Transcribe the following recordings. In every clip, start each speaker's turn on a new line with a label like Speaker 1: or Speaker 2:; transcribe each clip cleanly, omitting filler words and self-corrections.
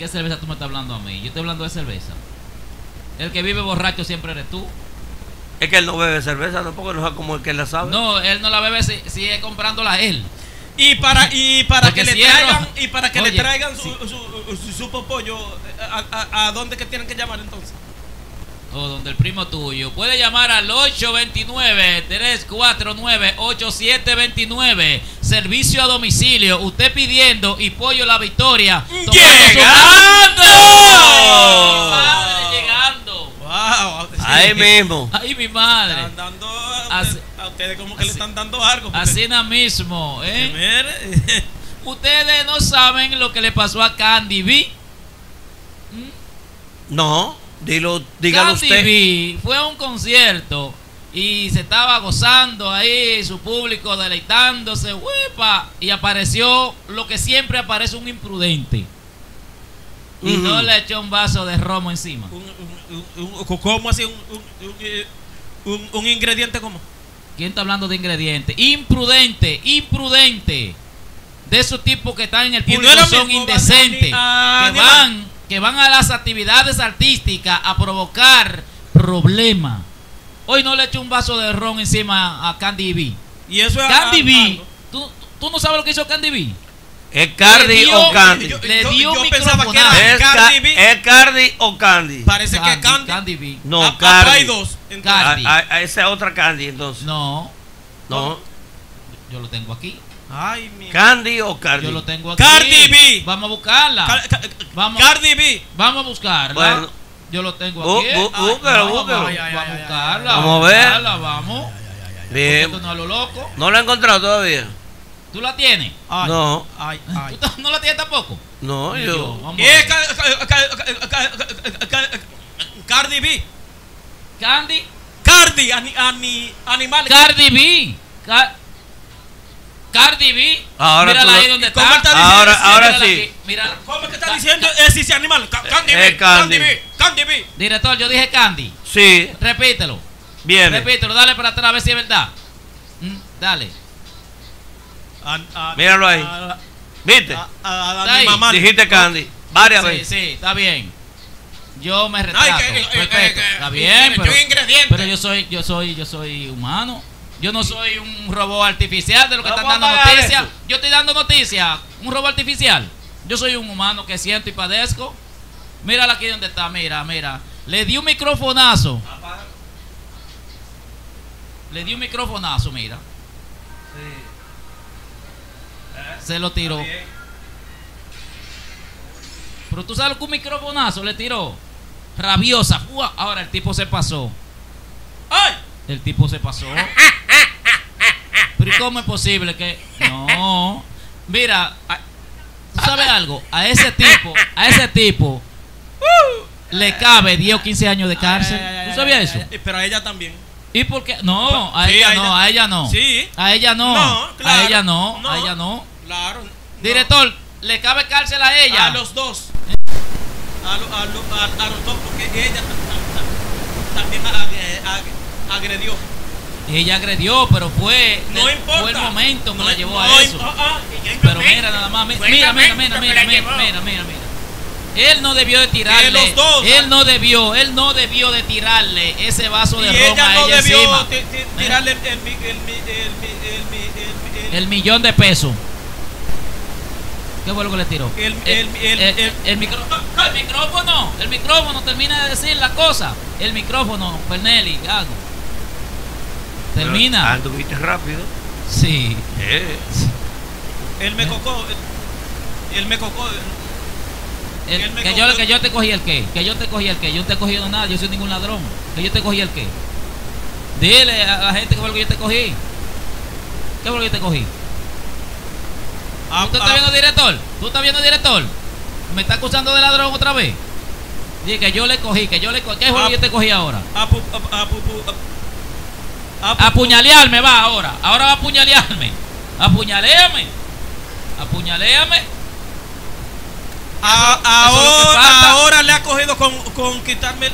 Speaker 1: qué cerveza tú me estás hablando a mí? Yo estoy hablando de cerveza. El que vive borracho siempre eres tú.
Speaker 2: Es que él no bebe cerveza, no, porque no es como el que la sabe.
Speaker 1: No, él no la bebe, sigue comprándola él.
Speaker 3: Y para
Speaker 1: Porque
Speaker 3: que le
Speaker 1: cierro.
Speaker 3: traigan y para que
Speaker 1: Oye,
Speaker 3: le traigan
Speaker 1: sí.
Speaker 3: su popollo, ¿a dónde que tienen que llamar entonces?
Speaker 1: O donde el primo tuyo. Puede llamar al 829-349-8729. Servicio a domicilio. Usted pidiendo y Pollo La Victoria.
Speaker 2: ¡Llegando!
Speaker 1: Mi madre llegando.
Speaker 3: Wow.
Speaker 2: Ahí mismo.
Speaker 1: Ay, mi madre.
Speaker 3: Están dando
Speaker 1: Así-
Speaker 3: a ustedes como que le
Speaker 1: así-
Speaker 3: están dando algo. porque-
Speaker 1: Así nada mismo, ¿eh?
Speaker 3: Mire.
Speaker 1: Ustedes no saben lo que le pasó a Candy B.
Speaker 2: No, dígalo
Speaker 1: Candy
Speaker 2: usted.
Speaker 1: B fue a un concierto y se estaba gozando ahí, su público deleitándose, ¡huepa! Y apareció lo que siempre aparece, un imprudente. Y
Speaker 2: Ujú.
Speaker 1: no le echó un vaso de romo encima.
Speaker 3: ¿Cómo así? Un ingrediente como.
Speaker 1: ¿Quién está hablando de ingredientes? Imprudente, imprudente. De esos tipos que están en el
Speaker 3: Y no
Speaker 1: público
Speaker 3: era
Speaker 1: son
Speaker 3: mismo,
Speaker 1: indecentes.
Speaker 3: Dani,
Speaker 1: Que van a las actividades artísticas a provocar problemas. Hoy no le echo un vaso de ron encima a Candy B.
Speaker 3: Y eso es
Speaker 1: Candy B,
Speaker 3: algo.
Speaker 1: ¿tú no sabes lo que hizo Candy B?
Speaker 2: ¿Es Cardi
Speaker 1: Le dio-
Speaker 2: o Candy?
Speaker 1: Le dio
Speaker 3: yo pensaba que era
Speaker 1: microfonazo.
Speaker 3: Cardi B.
Speaker 2: ¿Es Cardi o Candy?
Speaker 3: Parece que Candy.
Speaker 1: Candy B.
Speaker 2: No,
Speaker 3: Acá
Speaker 2: Cardi.
Speaker 3: hay dos. entonces.
Speaker 1: Cardi.
Speaker 2: A esa es otra Candy, entonces.
Speaker 1: No,
Speaker 2: No.
Speaker 1: yo lo tengo aquí.
Speaker 3: Ay, mi.
Speaker 2: ¿Candy o Cardi?
Speaker 1: Yo lo tengo aquí.
Speaker 3: Cardi B.
Speaker 1: Vamos a buscarla. Vamos.
Speaker 3: Cardi B.
Speaker 1: Vamos a buscarla.
Speaker 2: Bueno.
Speaker 1: Yo lo tengo
Speaker 2: Bu-
Speaker 1: aquí.
Speaker 2: bu-
Speaker 1: Ay,
Speaker 2: búsquelo,
Speaker 1: no,
Speaker 2: búsquelo.
Speaker 1: Vamos,
Speaker 3: Ay,
Speaker 1: vamos a
Speaker 3: ay,
Speaker 1: buscarla.
Speaker 2: Vamos a ver.
Speaker 1: buscarla, vamos.
Speaker 2: Bien.
Speaker 1: Esto no es a lo loco.
Speaker 2: ¿No la he encontrado todavía?
Speaker 1: ¿Tú la tienes?
Speaker 3: Ay,
Speaker 2: No.
Speaker 3: Ay,
Speaker 1: ¿Tú
Speaker 3: ay.
Speaker 1: no la tienes tampoco?
Speaker 2: No,
Speaker 1: Ni
Speaker 2: yo.
Speaker 1: Vamos
Speaker 3: ¿Qué
Speaker 1: a
Speaker 3: es
Speaker 1: ver.
Speaker 3: Cardi B?
Speaker 1: Candy.
Speaker 3: Cardi, animal.
Speaker 1: Cardi B. Cardi B.
Speaker 2: Ahora
Speaker 1: Mírala
Speaker 2: tú
Speaker 1: ahí
Speaker 2: lo-
Speaker 1: donde
Speaker 3: ¿Cómo
Speaker 1: está.
Speaker 3: está diciendo?
Speaker 2: Ahora
Speaker 1: Mírala
Speaker 2: sí.
Speaker 1: aquí, mírala.
Speaker 3: ¿Cómo es que está diciendo ese animal? Candy B.
Speaker 2: Candy.
Speaker 3: Candy B. Candy B.
Speaker 1: Director, yo dije Candy.
Speaker 2: Sí,
Speaker 1: Repítelo.
Speaker 2: viene.
Speaker 1: Repítelo, dale para atrás a ver si es verdad. Dale.
Speaker 2: Míralo ahí. ¿Viste?
Speaker 1: Está ahí.
Speaker 3: mi mamá.
Speaker 2: Dijiste Candy varias
Speaker 1: Sí,
Speaker 2: veces.
Speaker 1: sí, está bien. Yo me retrato. Respeto. Está
Speaker 3: yo
Speaker 1: bien, pero,
Speaker 3: ingrediente.
Speaker 1: pero yo soy humano. Yo no soy un robot artificial de lo que
Speaker 2: Vamos
Speaker 1: están
Speaker 2: a
Speaker 1: dando
Speaker 2: apagar
Speaker 1: noticias.
Speaker 2: eso.
Speaker 1: Yo estoy dando noticias. Un robot artificial. Yo soy un humano que siento y padezco. Mírala aquí donde está, mira. Le di un microfonazo. Le di un microfonazo, mira. Se lo tiró. Pero tú sabes que un microfonazo le tiró. Rabiosa. ¡Fua! Ahora el tipo se pasó.
Speaker 3: ¡Ay!
Speaker 1: El tipo se pasó. Pero ¿y cómo es posible que.? No. Mira, ¿tú sabes algo? A ese tipo le cabe 10 o 15 años de cárcel. ¿Tú sabías eso?
Speaker 3: Pero a ella también.
Speaker 1: ¿Y por qué? No, a
Speaker 3: Sí,
Speaker 1: ella
Speaker 3: a
Speaker 1: no,
Speaker 3: ella-
Speaker 1: a ella no.
Speaker 3: Sí.
Speaker 1: A ella no.
Speaker 3: No, claro.
Speaker 1: A ella no,
Speaker 3: No.
Speaker 1: a ella no.
Speaker 3: Claro.
Speaker 1: Director, le cabe cárcel a ella.
Speaker 3: A los dos. A los dos, porque ella también agredió.
Speaker 1: Ella agredió, pero fue
Speaker 3: No importa.
Speaker 1: fue el momento que
Speaker 3: No,
Speaker 1: la llevó
Speaker 3: no,
Speaker 1: a eso.
Speaker 3: que
Speaker 1: Pero mira nada más, mira. Él no debió de tirarle.
Speaker 3: los dos,
Speaker 1: Él no debió de tirarle ese vaso
Speaker 3: Y
Speaker 1: de ron
Speaker 3: ella
Speaker 1: a
Speaker 3: no
Speaker 1: ella
Speaker 3: debió
Speaker 1: encima.
Speaker 3: tirarle
Speaker 1: El millón de pesos. ¿Qué fue lo que le tiró? El micrófono termina de decir la cosa. El micrófono, Fernelli, Gago. Termina.
Speaker 2: Anduviste rápido.
Speaker 1: Sí.
Speaker 3: Él me cocó. Él me cocó. Él me
Speaker 1: Que yo te cogí el qué. Que yo te cogí el qué. Yo no te he cogido nada. Yo soy ningún ladrón. Que yo te cogí el qué. Dile a la gente que fue lo que yo te cogí. ¿Qué fue lo que yo te cogí? ¿Tú estás viendo, director? ¿Tú estás viendo, director? ¿Me está acusando de ladrón otra vez? Dije que yo le cogí, ¿Qué fue lo que yo te cogí ahora? Apuñalearme va ahora. Ahora va a apuñalearme. Apuñaléame.
Speaker 3: Ahora le ha cogido con quitarme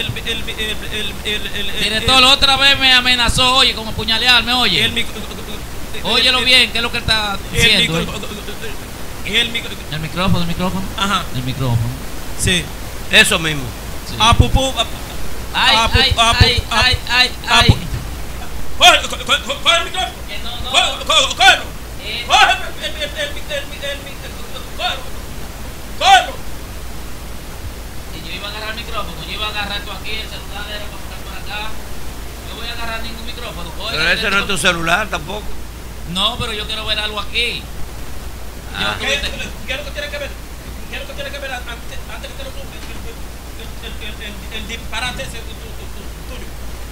Speaker 1: Director, otra vez me amenazó, oye, con apuñalearme, oye. Óyelo bien, ¿qué es lo que él está diciendo?
Speaker 3: El micrófono.
Speaker 1: El micrófono.
Speaker 3: Ajá.
Speaker 1: El micrófono.
Speaker 3: Sí.
Speaker 2: Eso mismo.
Speaker 1: Sí.
Speaker 3: Apupú.
Speaker 1: Ay,
Speaker 3: apu-
Speaker 1: ay,
Speaker 3: apu-
Speaker 1: ay, ay, ay,
Speaker 3: apu-
Speaker 1: ay.
Speaker 3: Coge el micrófono.
Speaker 1: Que no.
Speaker 3: Cógelo.
Speaker 1: Eh,
Speaker 3: Cógelo. Cógelo.
Speaker 1: Y yo iba a agarrar el micrófono, yo iba a agarrar esto aquí, el celular era para buscar por acá. No voy a agarrar ningún micrófono. Oiga,
Speaker 2: Pero ese no es tu celular tampoco.
Speaker 1: No, pero yo quiero ver algo aquí.
Speaker 2: Ah.
Speaker 3: ¿Qué es lo que tiene que ver? ¿Qué es lo que tiene que ver antes que te lo suba? El disparate ese tuyo.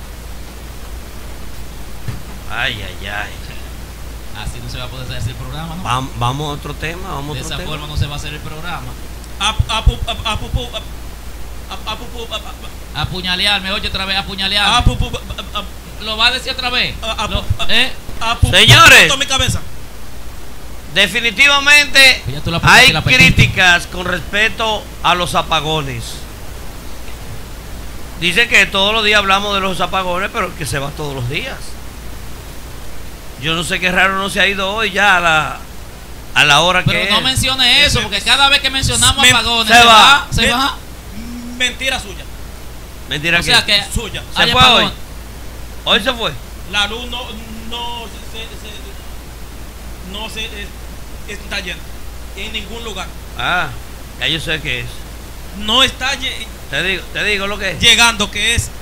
Speaker 2: Ay, ay, ay.
Speaker 1: Así no se va a poder hacer el programa, ¿no?
Speaker 2: Vamos a otro tema,
Speaker 1: De esa forma no se va a hacer el programa. Apuñalearme, oye otra vez, apuñalearme. ¿Lo va a decir otra vez?
Speaker 2: Señores.
Speaker 3: mi cabeza.
Speaker 2: Definitivamente
Speaker 1: Pues ya tú la apuntaste
Speaker 2: hay
Speaker 1: y la perdiste.
Speaker 2: críticas con respecto a los apagones. Dice que todos los días hablamos de los apagones, pero que se va todos los días. Yo no sé qué raro no se ha ido hoy ya a la hora
Speaker 1: Pero
Speaker 2: que
Speaker 1: no
Speaker 2: es.
Speaker 1: mencione eso, porque cada vez que mencionamos
Speaker 3: Me-
Speaker 1: apagones,
Speaker 2: se va.
Speaker 1: se va.
Speaker 3: Mentira suya.
Speaker 2: Mentira
Speaker 1: O sea que
Speaker 3: Suya.
Speaker 2: ¿Se
Speaker 1: hay
Speaker 2: fue
Speaker 1: apagón.
Speaker 2: hoy? Hoy se fue.
Speaker 3: La luz no se está yendo en ningún lugar.
Speaker 2: Ah, ya yo sé qué es.
Speaker 3: No está
Speaker 2: Te digo lo que es.
Speaker 3: llegando, que es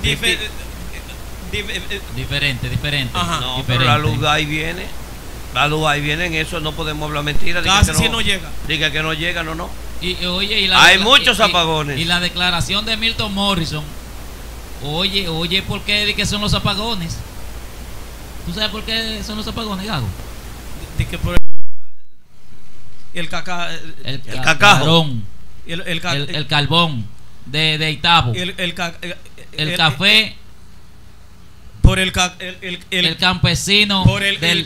Speaker 1: Diferente.
Speaker 3: Ajá.
Speaker 2: No,
Speaker 1: diferente.
Speaker 2: pero la luz ahí viene. La luz ahí viene, en eso no podemos hablar mentiras. Diga
Speaker 3: casi
Speaker 2: que
Speaker 3: si no llega.
Speaker 2: Diga que no llega, no.
Speaker 1: Y oye,
Speaker 2: Hay muchos apagones.
Speaker 1: Y la declaración de Milton Morrison. Oye, ¿por qué di que son los apagones? ¿Tú sabes por qué son los apagones, Gago?
Speaker 3: De que por el caca,
Speaker 1: El
Speaker 2: cacajo.
Speaker 1: cacarón,
Speaker 3: el
Speaker 1: el carbón de Itabo, el café,
Speaker 3: por el
Speaker 1: el campesino
Speaker 3: por el
Speaker 1: del...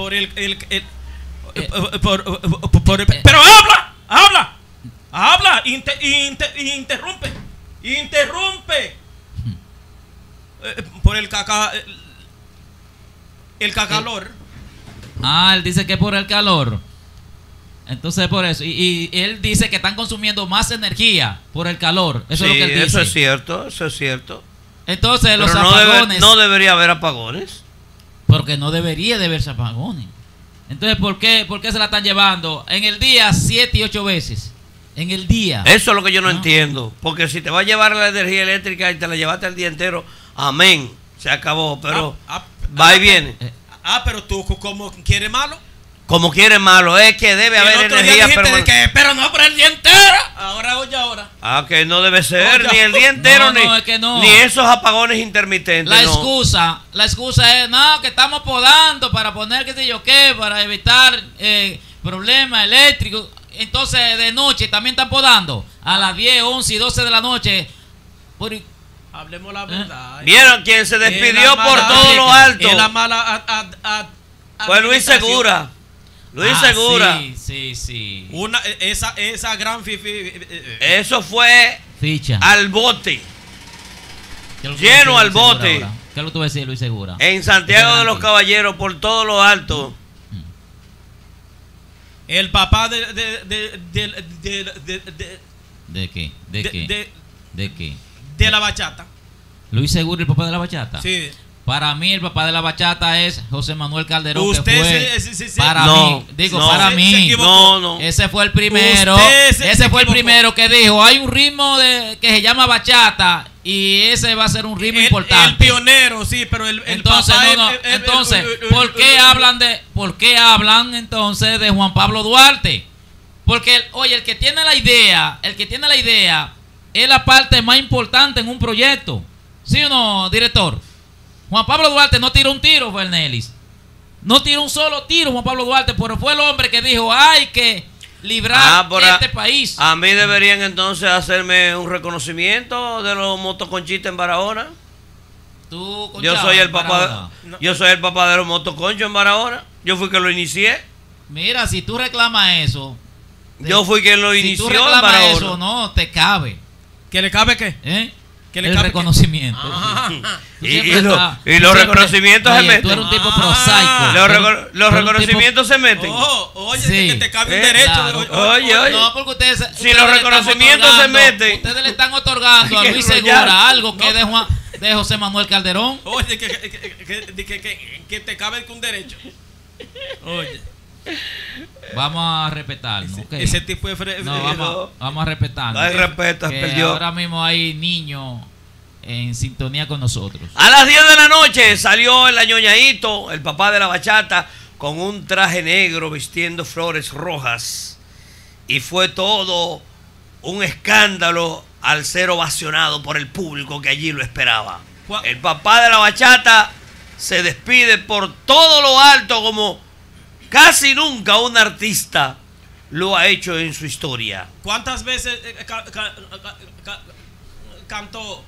Speaker 3: pero habla interrumpe por el caca el cacalor.
Speaker 1: Él dice que por el calor. Entonces por eso. Y él dice que están consumiendo más energía por el calor. Eso es lo que él dice.
Speaker 2: Eso es cierto.
Speaker 1: Entonces los
Speaker 2: Pero
Speaker 1: apagones.
Speaker 2: no debería haber apagones.
Speaker 1: Porque no debería de haberse apagones. Entonces, ¿por qué se la están llevando en el día 7 y 8 veces? En el día.
Speaker 2: Eso es lo que yo no
Speaker 1: ¿No?
Speaker 2: entiendo. Porque si te va a llevar la energía eléctrica y te la llevaste el día entero, amén, se acabó. Pero va y viene.
Speaker 3: Pero tú como quieres malo.
Speaker 2: Como quiere malo, es que debe haber
Speaker 3: El otro día
Speaker 2: energía
Speaker 3: dijiste
Speaker 2: permanente.
Speaker 3: de que, pero no por el día entero. Ahora.
Speaker 2: Ah, que no debe ser
Speaker 3: Oye.
Speaker 2: ni el día entero,
Speaker 1: No, es que no.
Speaker 2: ni esos apagones intermitentes.
Speaker 1: La
Speaker 2: no.
Speaker 1: excusa es, no, que estamos podando para poner qué sé yo qué, para evitar problemas eléctricos. Entonces de noche también están podando a las 10, 11 y 12 de la noche.
Speaker 3: Hablemos la verdad.
Speaker 2: ¿Vieron quién se despidió
Speaker 3: Es la
Speaker 2: por
Speaker 3: mala-
Speaker 2: todo lo alto?
Speaker 3: Es la mala
Speaker 2: Fue Luis
Speaker 3: administración.
Speaker 2: Segura. Luis Segura.
Speaker 1: Sí.
Speaker 3: Esa gran fifi.
Speaker 2: Eso fue
Speaker 1: Ficha.
Speaker 2: al bote.
Speaker 1: ¿Qué es lo que
Speaker 2: lleno
Speaker 1: tú vas a
Speaker 2: al
Speaker 1: decir, Luis
Speaker 2: bote.
Speaker 1: Segura ahora? ¿Qué es lo que tú vas a decir, Luis Segura?
Speaker 2: En Santiago de los
Speaker 1: Adelante.
Speaker 2: Caballeros, por todo lo alto.
Speaker 3: El papá
Speaker 1: ¿De qué? ¿De qué?
Speaker 3: de la bachata.
Speaker 1: Luis Segura, el papá de la bachata.
Speaker 3: Sí.
Speaker 1: Para mí el papá de la bachata es José Manuel Calderón.
Speaker 3: Usted
Speaker 1: que fue
Speaker 3: sí.
Speaker 1: para
Speaker 2: No,
Speaker 1: mí, digo
Speaker 2: no.
Speaker 1: para
Speaker 3: Se
Speaker 1: mí.
Speaker 3: equivocó.
Speaker 2: No.
Speaker 1: Ese fue el primero.
Speaker 3: Usted se
Speaker 1: Ese fue el
Speaker 3: equivocó.
Speaker 1: primero que dijo, hay un ritmo que se llama bachata y ese va a ser un ritmo importante.
Speaker 3: El pionero, sí, pero el
Speaker 1: Entonces,
Speaker 3: papá,
Speaker 1: entonces, ¿por qué hablan entonces de Juan Pablo Duarte? Porque, oye, el que tiene la idea es la parte más importante en un proyecto. ¿Sí o no, director? Juan Pablo Duarte no tiró un tiro, Fernelis. No tiró un solo tiro Juan Pablo Duarte, pero fue el hombre que dijo, hay que librar este país.
Speaker 2: A mí deberían entonces hacerme un reconocimiento de los motoconchistas en Barahona.
Speaker 1: Tú,
Speaker 2: Yo
Speaker 1: Conchado,
Speaker 2: soy el
Speaker 1: para
Speaker 2: papá,
Speaker 1: ahora.
Speaker 2: yo soy el papá de los motoconchos en Barahona. Yo fui que lo inicié.
Speaker 1: Mira, si tú reclamas eso,
Speaker 2: Yo fui quien lo
Speaker 1: si
Speaker 2: inició
Speaker 1: tú
Speaker 2: en
Speaker 1: reclamas
Speaker 2: Barahona.
Speaker 1: eso, no te cabe.
Speaker 3: ¿Que le cabe qué?
Speaker 1: ¿Eh?
Speaker 3: Que le
Speaker 1: el
Speaker 3: cabe-
Speaker 1: reconocimiento.
Speaker 3: Ajá.
Speaker 1: Tú
Speaker 2: Y
Speaker 1: siempre
Speaker 2: los
Speaker 1: estás- tú
Speaker 2: los
Speaker 1: siempre-
Speaker 2: reconocimientos se
Speaker 1: oye,
Speaker 2: meten.
Speaker 1: Tú eres un tipo
Speaker 3: Ah.
Speaker 1: prosaico.
Speaker 2: Los
Speaker 1: Tú eres-
Speaker 2: los
Speaker 1: tú eres un
Speaker 2: reconocimientos se meten.
Speaker 3: Oh, oye,
Speaker 1: Sí.
Speaker 3: que te cabe un
Speaker 1: Eh,
Speaker 3: derecho.
Speaker 1: claro.
Speaker 2: Oye.
Speaker 1: No, porque ustedes.
Speaker 2: Si
Speaker 1: ustedes
Speaker 2: los
Speaker 1: le están
Speaker 2: reconocimientos se
Speaker 1: otorgando-
Speaker 2: meten.
Speaker 1: Ustedes le están otorgando a
Speaker 2: Que
Speaker 1: Luis
Speaker 2: enrollar.
Speaker 1: Segura algo que
Speaker 3: No.
Speaker 1: es de José Manuel Calderón.
Speaker 3: Oye, que te cabe un derecho. Oye,
Speaker 1: Vamos a respetarnos. ¿ok?
Speaker 3: ese tipo de
Speaker 1: No, vamos a respetarnos.
Speaker 2: No hay respeto,
Speaker 1: Que
Speaker 2: perdió.
Speaker 1: ahora mismo hay niños en sintonía con nosotros.
Speaker 2: A las 10 de la noche salió el añoñadito, el papá de la bachata, con un traje negro vistiendo flores rojas. Y fue todo un escándalo al ser ovacionado por el público que allí lo esperaba. El papá de la bachata se despide por todo lo alto como casi nunca un artista lo ha hecho en su historia.
Speaker 3: ¿Cuántas veces cantó?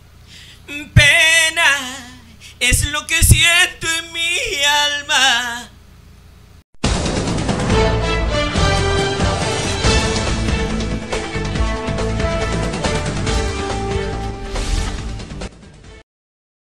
Speaker 3: Pena es lo que siento en mi alma.